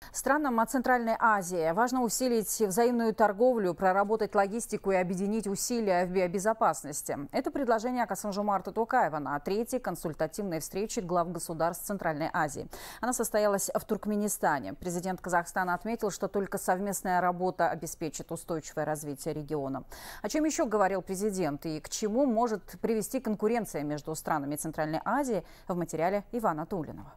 Странам Центральной Азии важно усилить взаимную торговлю, проработать логистику и объединить усилия в биобезопасности. Это предложение Касым-Жомарта Токаева на третьей консультативной встрече глав государств Центральной Азии. Она состоялась в Туркменистане. Президент Казахстана отметил, что только совместная работа обеспечит устойчивое развитие региона. О чем еще говорил президент и к чему может привести конкуренция между странами Центральной Азии, в материале Ивана Тулинова.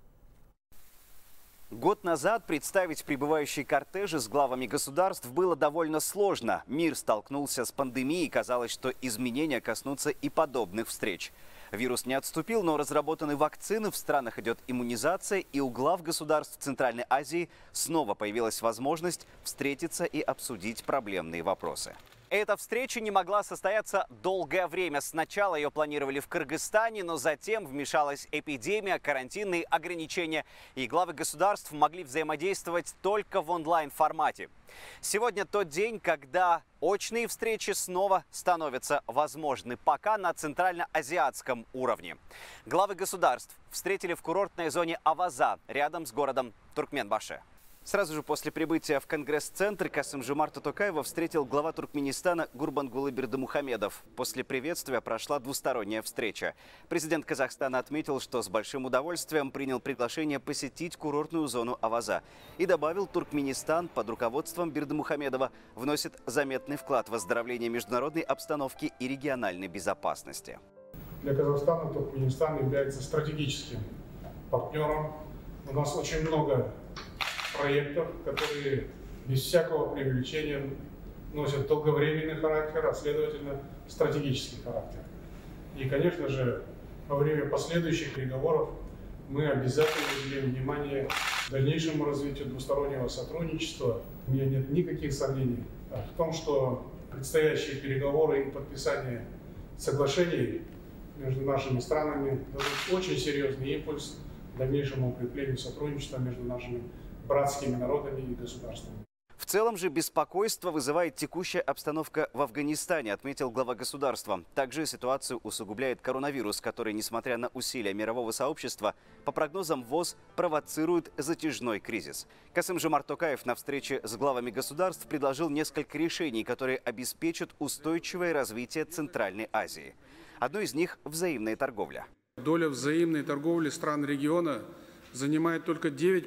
Год назад представить прибывающие кортежи с главами государств было довольно сложно. Мир столкнулся с пандемией, казалось, что изменения коснутся и подобных встреч. Вирус не отступил, но разработаны вакцины, в странах идет иммунизация, и у глав государств Центральной Азии снова появилась возможность встретиться и обсудить проблемные вопросы. Эта встреча не могла состояться долгое время. Сначала ее планировали в Кыргызстане, но затем вмешалась эпидемия, карантинные ограничения, и главы государств могли взаимодействовать только в онлайн-формате. Сегодня тот день, когда очные встречи снова становятся возможны, пока на центральноазиатском уровне. Главы государств встретили в курортной зоне Аваза, рядом с городом Туркменбаше. Сразу же после прибытия в Конгресс-центр Касым-Жомарта Токаева встретил глава Туркменистана Гурбангулы Бердымухамедов. После приветствия прошла двусторонняя встреча. Президент Казахстана отметил, что с большим удовольствием принял приглашение посетить курортную зону Аваза. И добавил, Туркменистан под руководством Бердымухамедова вносит заметный вклад в оздоровление международной обстановки и региональной безопасности. Для Казахстана Туркменистан является стратегическим партнером. У нас очень много проектов, которые без всякого преувеличения носят долговременный характер, а следовательно стратегический характер. И, конечно же, во время последующих переговоров мы обязательно уделим внимание дальнейшему развитию двустороннего сотрудничества. У меня нет никаких сомнений в том, что предстоящие переговоры и подписание соглашений между нашими странами дадут очень серьезный импульс дальнейшему укреплению сотрудничества между нашими братскими народами и государствами. В целом же беспокойство вызывает текущая обстановка в Афганистане, отметил глава государства. Также ситуацию усугубляет коронавирус, который, несмотря на усилия мирового сообщества, по прогнозам ВОЗ провоцирует затяжной кризис. Касым-Жомарт Токаев на встрече с главами государств предложил несколько решений, которые обеспечат устойчивое развитие Центральной Азии. Одно из них – взаимная торговля. Доля взаимной торговли стран региона занимает только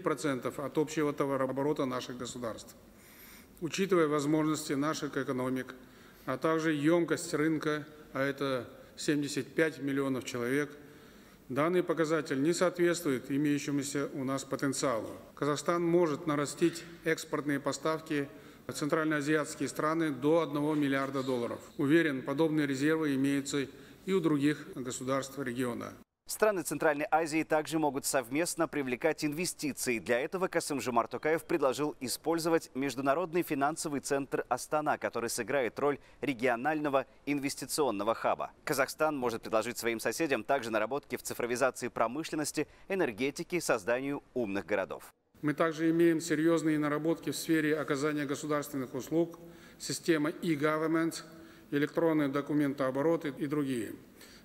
9% от общего товарооборота наших государств. Учитывая возможности наших экономик, а также емкость рынка, а это 75 миллионов человек, данный показатель не соответствует имеющемуся у нас потенциалу. Казахстан может нарастить экспортные поставки в центральноазиатские страны до $1 миллиарда. Уверен, подобные резервы имеются и у других государств региона. Страны Центральной Азии также могут совместно привлекать инвестиции. Для этого Касым-Жомарт Токаев предложил использовать Международный финансовый центр Астана, который сыграет роль регионального инвестиционного хаба. Казахстан может предложить своим соседям также наработки в цифровизации промышленности, энергетики, созданию умных городов. Мы также имеем серьезные наработки в сфере оказания государственных услуг, система e-government, электронный документооборот и другие.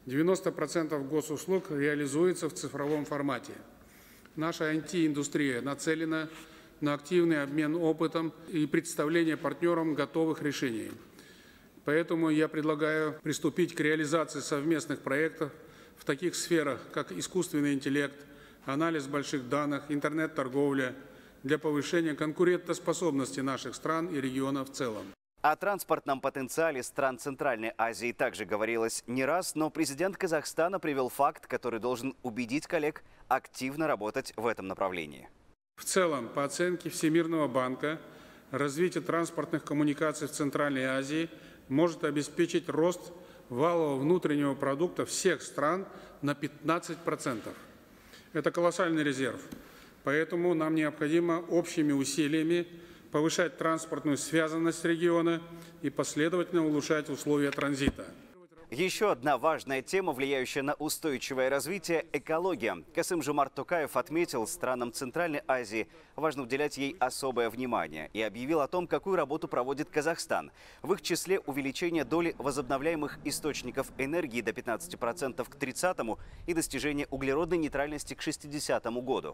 90% госуслуг реализуется в цифровом формате. Наша IT-индустрия нацелена на активный обмен опытом и представление партнерам готовых решений. Поэтому я предлагаю приступить к реализации совместных проектов в таких сферах, как искусственный интеллект, анализ больших данных, интернет-торговля, для повышения конкурентоспособности наших стран и региона в целом. О транспортном потенциале стран Центральной Азии также говорилось не раз, но президент Казахстана привел факт, который должен убедить коллег активно работать в этом направлении. В целом, по оценке Всемирного банка, развитие транспортных коммуникаций в Центральной Азии может обеспечить рост валового внутреннего продукта всех стран на 15%. Это колоссальный резерв, поэтому нам необходимо общими усилиями повышать транспортную связанность региона и последовательно улучшать условия транзита. Еще одна важная тема, влияющая на устойчивое развитие – экология. Касым-Жомарт Токаев отметил, странам Центральной Азии важно уделять ей особое внимание и объявил о том, какую работу проводит Казахстан. В их числе увеличение доли возобновляемых источников энергии до 15% к 30-му и достижение углеродной нейтральности к 60-му году.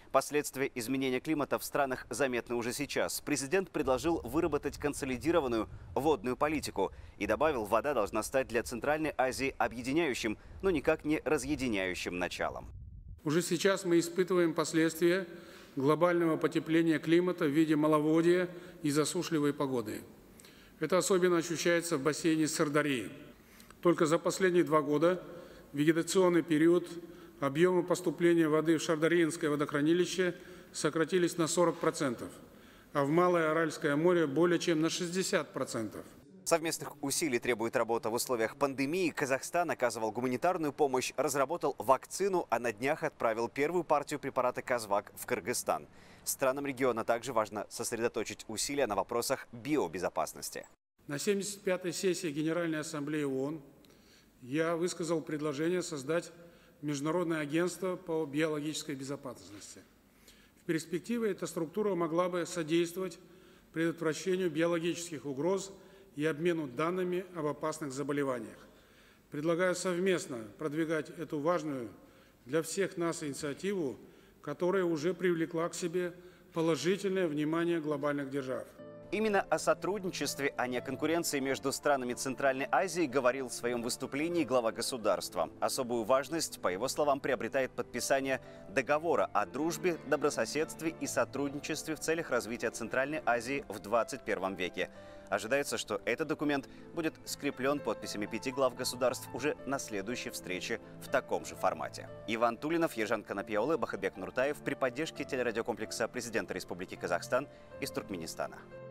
Последствия изменения климата в странах заметны уже сейчас. Президент предложил выработать консолидированную водную политику и добавил, вода должна стать для Центральной Азии объединяющим, но никак не разъединяющим началом. Уже сейчас мы испытываем последствия глобального потепления климата в виде маловодья и засушливой погоды. Это особенно ощущается в бассейне Сырдарьи. Только за последние 2 года вегетационный период объемы поступления воды в Шардарьинское водохранилище сократились на 40%, а в Малое Аральское море более чем на 60%. Совместных усилий требует работа в условиях пандемии. Казахстан оказывал гуманитарную помощь, разработал вакцину, а на днях отправил первую партию препарата «Казвак» в Кыргызстан. Странам региона также важно сосредоточить усилия на вопросах биобезопасности. На 75-й сессии Генеральной Ассамблеи ООН я высказал предложение создать Международное агентство по биологической безопасности. В перспективе эта структура могла бы содействовать предотвращению биологических угроз и обмену данными об опасных заболеваниях. Предлагаю совместно продвигать эту важную для всех нас инициативу, которая уже привлекла к себе положительное внимание глобальных держав. Именно о сотрудничестве, а не о конкуренции между странами Центральной Азии говорил в своем выступлении глава государства. Особую важность, по его словам, приобретает подписание договора о дружбе, добрососедстве и сотрудничестве в целях развития Центральной Азии в 21 веке. Ожидается, что этот документ будет скреплен подписями 5 глав государств уже на следующей встрече в таком же формате. Иван Тулинов, Ержан Канапьяулы, Бахытбек Нуртаев при поддержке телерадиокомплекса президента Республики Казахстан из Туркменистана.